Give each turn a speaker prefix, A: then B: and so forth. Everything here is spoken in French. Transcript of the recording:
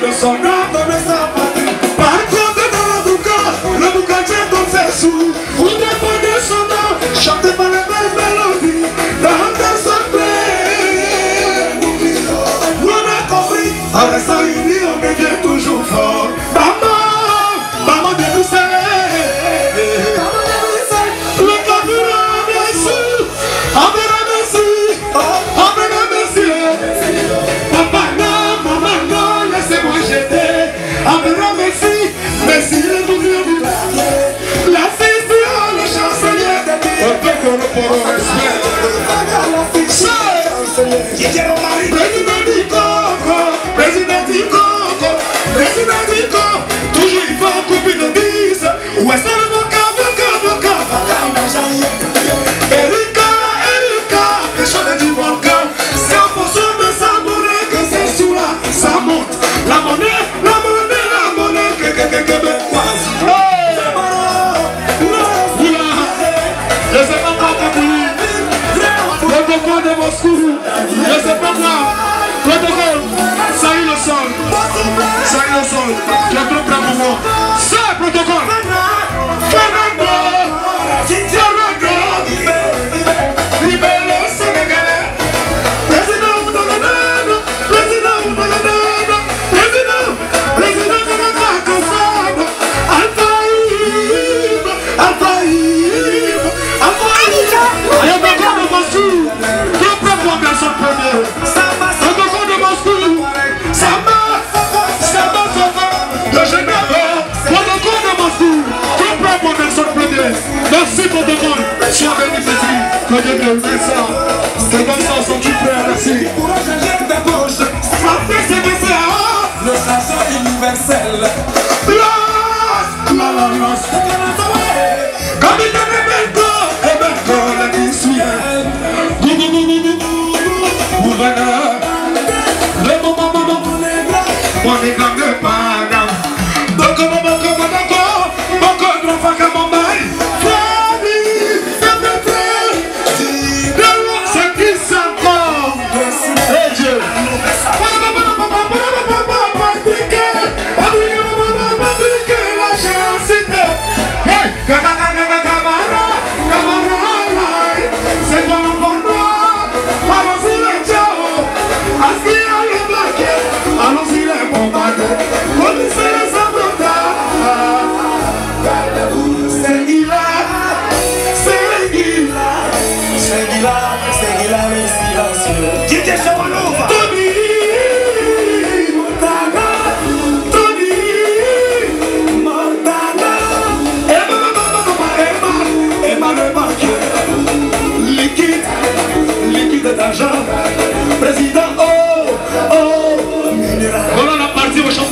A: de son âme, donner sa patrie. Par contre, dans le boucan tient comme ses sous. Vous dépendez son nom, chantez par les belles mélodies. Dans son paix, on a compris. En restant unis, on devient toujours fort. Maman de nous le carburant, merci. Papa, non, maman, non, laissez-moi jeter. Merci, le doublure du la fille, le chancelier de Dieu. Un peu que le pauvre respect. Président Dico, toujours il faut couper de 10. Où est-ce que le boca? Erika, pécheur du volcan. C'est en fonction de sa monnaie que c'est sous là, ça monte. La monnaie, que croise. Je sais pas quoi t'appuyer. Protocole de Moscou. Je sais pas quoi. Protocole. Ça y est le sol. Je te prends pour moi. Ça, protocole. Fernando. Libère le Sénégalais. Président de la président de la Cassade. Alphaïm. Protocole de Moscou. Je prends pour personne première. Protocole de Moscou. Ça va, le général. Protocole de Moscou. Je prends pour personne première. Merci protocole. Sois béni petit. Que Dieu te fasse ça. C'est comme ça, son tu frère, merci. Le chanson universel. Capitaine Ebenko, la dissuade. Gouverneur, le moment, on est comme de Panama. Boko, Drofaka, Mumbai. C'est qui s'encore? Et Dieu. Président, voilà la partie au champ.